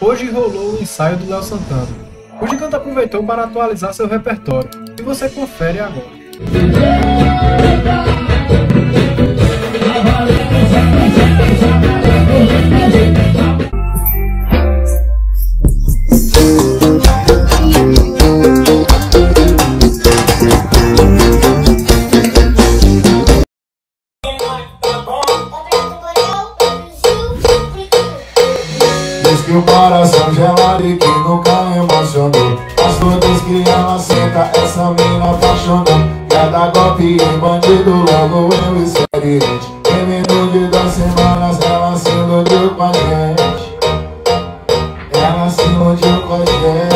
Hoje rolou o ensaio do Léo Santana. O gigante aproveitou para atualizar seu repertório, e você confere agora. Diz que o coração gelado e que nunca emocionou. Mas todos que ela senta, essa mina apaixonou. Cada golpe em bandido, logo eu experiente. Em menos de 2 semanas ela se iludiu com a gente. Ela se iludiu com a gente.